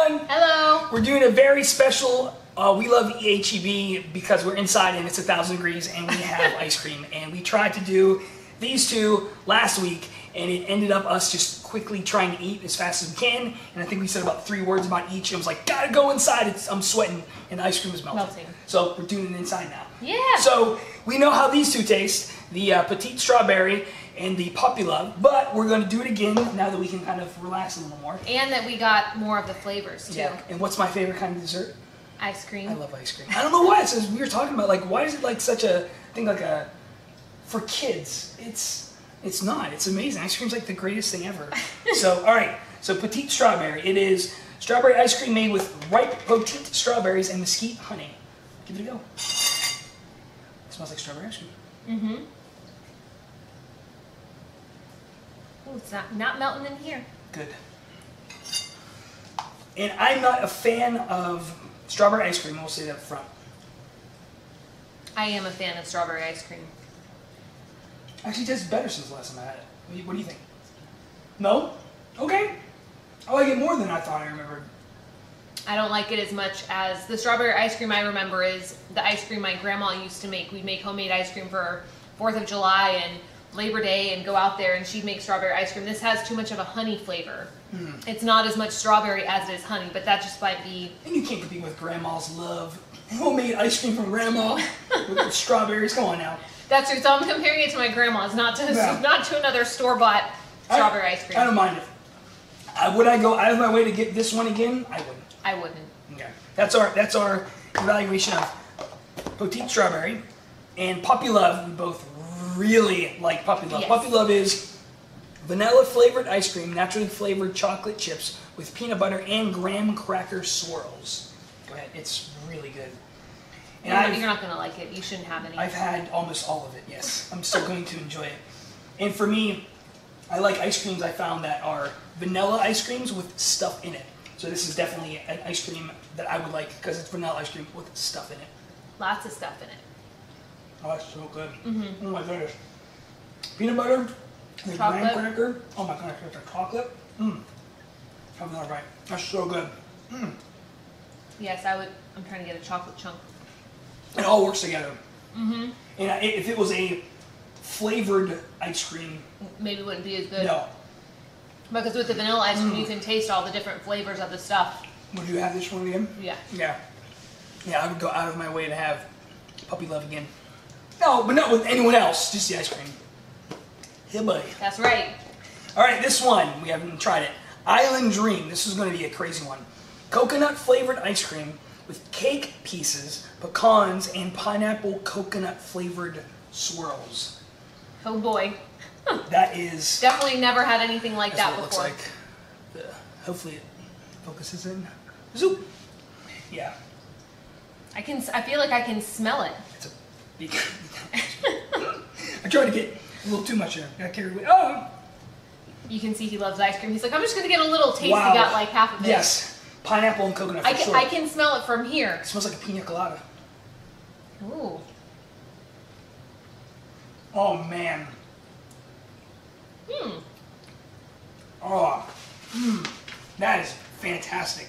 everyone! Hello! We're doing a very special, we love HEB because we're inside and it's 1,000 degrees and we have ice cream. And we tried to do these two last week and it ended up us just quickly trying to eat as fast as we can. And I think we said about 3 words about each. It was like, gotta go inside, I'm sweating, and the ice cream is melting. So we're doing it inside now. Yeah! So we know how these two taste, the petite strawberry and the puppy love, but we're going to do it again now that we can kind of relax a little more. And that we got more of the flavors too. Yeah. And what's my favorite kind of dessert? Ice cream. I love ice cream. I don't know why. It's we were talking about, like, why is it like such a thing, like a for kids? It's not. It's amazing. Ice cream's like the greatest thing ever. So all right. So petite strawberry. It is strawberry ice cream made with ripe petite strawberries and mesquite honey. Give it a go. It smells like strawberry ice cream. Mm-hmm. Oh, it's not melting in here. Good. And I'm not a fan of strawberry ice cream. We'll say that up front. I am a fan of strawberry ice cream. Actually, it tastes better since the last time I had it. What do you think? No? Okay. I like it more than I thought I remembered. I don't like it as much as the strawberry ice cream I remember is the ice cream my grandma used to make. We'd make homemade ice cream for 4th of July and Labor Day and go out there and she'd make strawberry ice cream. This has too much of a honey flavor. Mm. It's not as much strawberry as it is honey, but that just might be... And you can't compete with Grandma's love. Homemade ice cream from Grandma with strawberries. Come on now. That's true. So I'm comparing it to my grandma's, not to another store-bought strawberry ice cream. I don't mind it. Would I go out of my way to get this one again? I wouldn't. I wouldn't. Okay. That's our evaluation of petite strawberry and puppy love. We both really like puppy love. Yes. Puppy love is vanilla flavored ice cream, naturally flavored chocolate chips with peanut butter and graham cracker swirls. Go ahead. It's really good. And you're not going to like it. You shouldn't have any. I've had almost all of it, yes. I'm still going to enjoy it. And for me, I like ice creams I found that are vanilla ice creams with stuff in it. So this is definitely an ice cream that I would like because it's vanilla ice cream with stuff in it. Lots of stuff in it. Oh, that's so good. Mm-hmm. Oh my goodness. Peanut butter, the graham cracker. Oh my goodness, there's a chocolate. Mmm. I'm not right. That's so good. Mmm. Yes, I'm trying to get a chocolate chunk. It all works together. Mm-hmm. And if it was a flavored ice cream, maybe it wouldn't be as good. No. Because with the vanilla ice cream, you can taste all the different flavors of the stuff. Would you have this one again? Yeah. Yeah. Yeah, I would go out of my way to have puppy love again. No, but not with anyone else. Just the ice cream. Yeah, buddy. That's right. All right, this one, we haven't tried it. Island Dream. This is going to be a crazy one. Coconut flavored ice cream with cake pieces, pecans, and pineapple coconut flavored swirls. Oh boy. That is... Definitely never had anything like that before. That's what it looks like. Hopefully it focuses in. Zoop. Yeah. I feel like I can smell it. It's a big... I tried to get a little too much in. Got carried away. Oh! You can see he loves ice cream. He's like, I'm just going to get a little taste. Wow. He got like half of it. Yes. Pineapple and coconut for sure. I can smell it from here. It smells like a pina colada. Ooh. Oh, man. Oh. That is fantastic.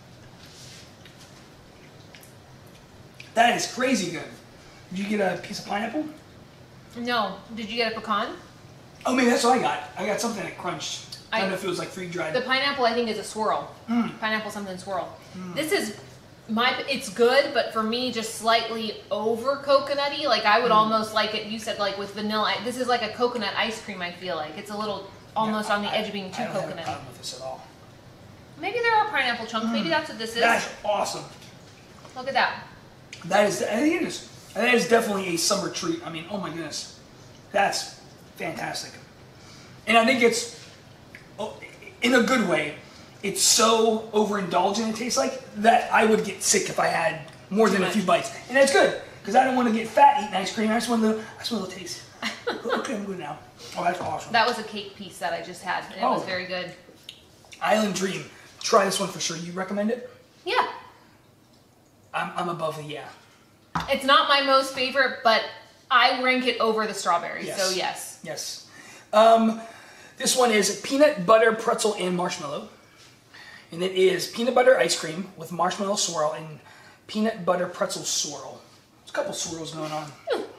That is crazy good. Did you get a piece of pineapple? No. Did you get a pecan? Oh, maybe that's what I got. I got something that crunched. I don't know if it was like freeze-dried. The pineapple, I think, is a swirl. Pineapple something swirl. This is it's good, but for me, just slightly over coconutty. Like I would almost like it. You said like with vanilla. This is like a coconut ice cream. I feel like it's a little almost on the edge of being too coconutty. I don't have a problem with this at all. Maybe there are pineapple chunks. Maybe that's what this is. That's awesome. Look at that. That is. I think it is. And that is definitely a summer treat. I mean, oh my goodness, that's fantastic. And I think it's, in a good way, it's so overindulgent it tastes like that I would get sick if I had more than a few bites. And that's good, because I don't want to get fat eating ice cream. I just want a little taste. Okay, I'm good now. Oh, that's awesome. That was a cake piece that I just had, and it was very good. Island Dream. Try this one for sure. You recommend it? Yeah. I'm above the yeah. It's not my most favorite, but I rank it over the strawberries, yes. So yes. Yes. This one is peanut butter pretzel and marshmallow. And it is peanut butter ice cream with marshmallow swirl and peanut butter pretzel swirl. There's a couple swirls going on.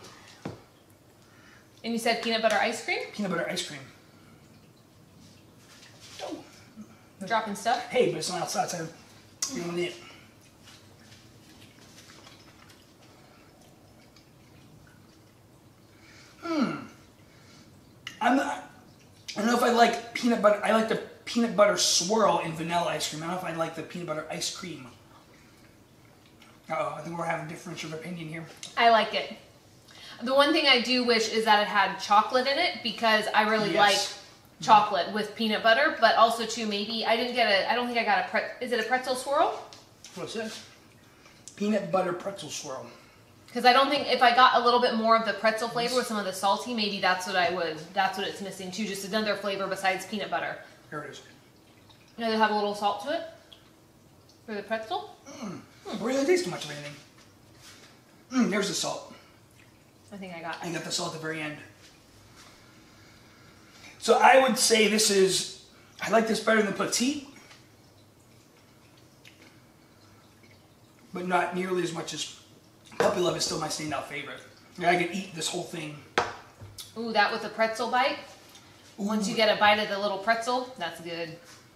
And you said peanut butter ice cream? Peanut butter ice cream. Oh. Dropping stuff? Hey, but it's not outside, so you don't need it. I don't know if I like peanut butter. I like the peanut butter swirl and vanilla ice cream. I don't know if I like the peanut butter ice cream. Uh-oh, I think we're having a difference of opinion here. I like it. The one thing I do wish is that it had chocolate in it, because I really like chocolate with peanut butter, but also too, maybe, I don't think I got is it a pretzel swirl? What's this? Peanut butter pretzel swirl. Because I don't think, if I got a little bit more of the pretzel flavor with some of the salty, maybe that's what it's missing too, just another flavor besides peanut butter. Here it is. You know, they have a little salt to it for the pretzel. It really tastes too much of anything. There's the salt. I think I got the salt at the very end. So I would say this is, I like this better than Petite, but not nearly as much as Puppy Love is still my standout favorite. I could eat this whole thing. Ooh, that with the pretzel bite. Ooh. Once you get a bite of the little pretzel, that's good.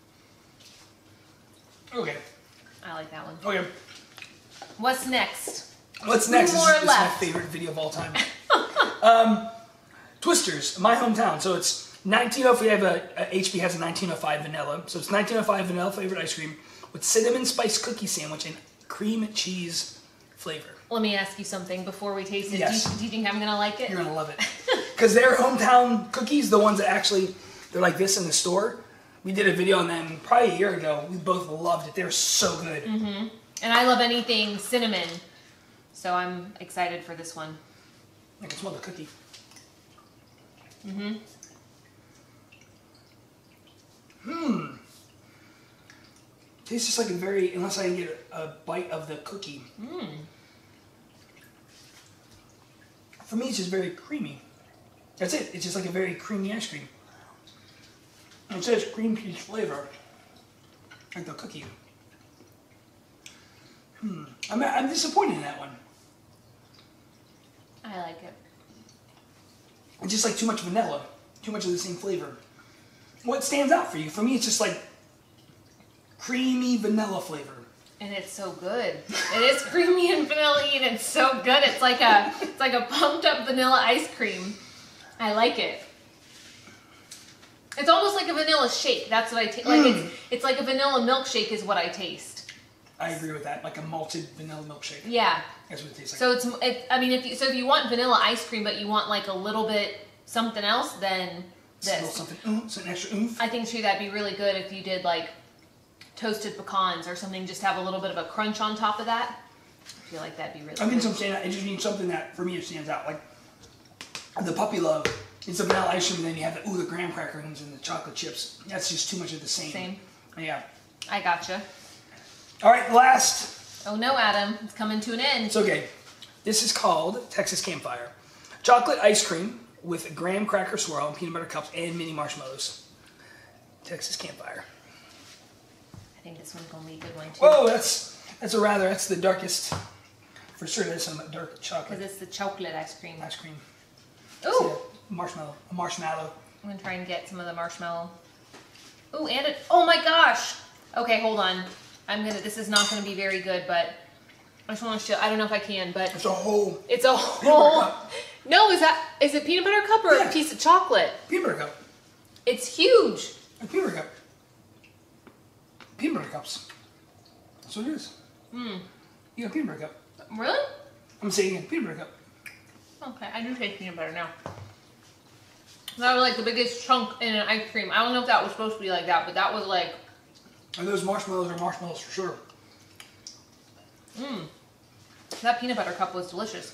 Okay. I like that one. Okay. What's next? What's next? This is my favorite video of all time. Twisters, my hometown. So it's 1905. We have HB has a 1905 vanilla. So it's 1905 vanilla flavored ice cream with cinnamon spice cookie sandwich and cream cheese flavor. Let me ask you something before we taste it. Yes. Do you think I'm gonna like it? You're gonna love it. Because their hometown cookies, the ones that actually, they're like this in the store. We did a video on them probably a year ago. We both loved it. They're so good. Mm-hmm. And I love anything cinnamon. So I'm excited for this one. I can smell the cookie. Tastes just like a very, unless I can get a bite of the cookie. For me, it's just very creamy. That's it. It's just like a very creamy ice cream. And it says cream cheese flavor, like the cookie. I'm disappointed in that one. I like it. It's just like too much vanilla, too much of the same flavor. What stands out for you? For me, it's just like creamy vanilla flavor. And it's so good. It is creamy and vanilla-y, and it's so good. It's like a pumped up vanilla ice cream. I like it. It's almost like a vanilla shake. That's what I taste. Like it's like a vanilla milkshake is what I taste. I agree with that. Like a malted vanilla milkshake. Yeah. That's what it tastes like. So if you want vanilla ice cream, but you want like a little bit something else, then this. Something some extra oomph. I think too that'd be really good if you did like toasted pecans or something, just have a little bit of a crunch on top of that. I feel like that'd be really good. I just need something that, for me, it stands out. Like, the Puppy Love, it's a vanilla ice cream, and then you have the graham crackers and the chocolate chips. That's just too much of the same. Yeah. I gotcha. All right, last. Oh no, Adam. It's coming to an end. It's okay. This is called Texas Campfire. Chocolate ice cream with graham cracker swirl and peanut butter cups and mini marshmallows. Texas Campfire. I think this one's gonna be a good one too. Whoa, that's the darkest. For sure, there's some dark chocolate. Because it's the chocolate ice cream. Ice cream. Ooh, a marshmallow. I'm gonna try and get some of the marshmallow. Ooh, and it. Oh my gosh. Okay, hold on. This is not gonna be very good, but I just want to show. I don't know if I can, but it's a whole. It's a whole. No, is it peanut butter cup or a piece of chocolate? Peanut butter cup. It's huge. A peanut butter cup. Peanut butter cups. That's what it is. You got a peanut butter cup. Really? I'm saying a peanut butter cup. Okay, I do taste peanut butter now. That was like the biggest chunk in an ice cream. I don't know if that was supposed to be like that, but that was like. And those marshmallows are marshmallows for sure. That peanut butter cup was delicious.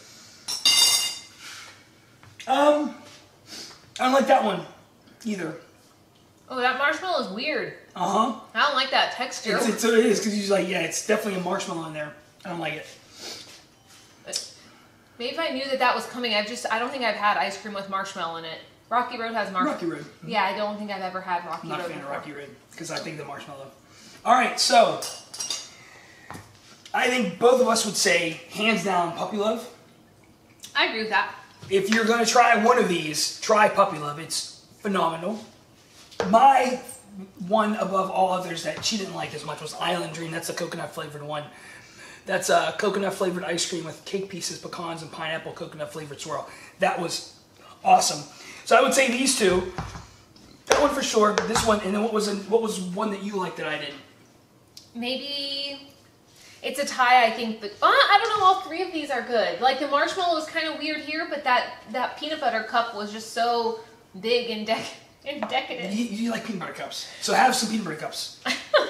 I don't like that one either. Oh, that marshmallow is weird. I don't like that texture. It is, because you're like, yeah, it's definitely a marshmallow in there. I don't like it. Maybe if I knew that was coming, I don't think I've had ice cream with marshmallow in it. Rocky Road has marshmallow. Rocky Road. Yeah, I don't think I've ever had Rocky Road. I'm not a fan of Rocky Road, because I think the marshmallow. All right, so I think both of us would say, hands down, Puppy Love. I agree with that. If you're going to try one of these, try Puppy Love. It's phenomenal. My one above all others that she didn't like as much was Island Dream. That's the coconut flavored one. That's a coconut flavored ice cream with cake pieces, pecans, and pineapple coconut flavored swirl. That was awesome. So I would say these two. That one for sure. This one, and then what was one that you liked that I didn't? Maybe it's a tie, I think. But I don't know. All three of these are good. Like the marshmallow was kind of weird here, but that peanut butter cup was just so big and decadent. You like peanut butter cups, so have some peanut butter cups.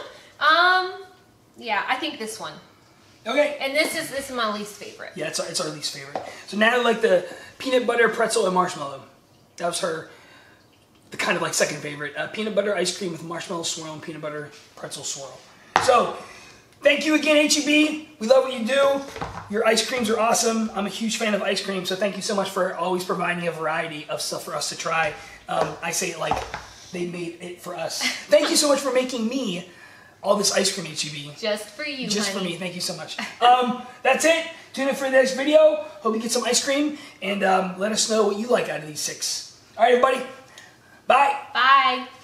Yeah, I think this one. Okay. And this is my least favorite. Yeah, it's our least favorite. So Natalie liked the peanut butter pretzel and marshmallow. That was her, the kind of like second favorite. Peanut butter ice cream with marshmallow swirl and peanut butter pretzel swirl. So, thank you again, HEB. We love what you do. Your ice creams are awesome. I'm a huge fan of ice cream, so thank you so much for always providing a variety of stuff for us to try. I say it like they made it for us. Thank you so much for making me all this ice cream, HEB. Just for you, Just honey. for me. Thank you so much. That's it. Tune in for the next video. Hope you get some ice cream, and let us know what you like out of these 6. All right, everybody. Bye. Bye.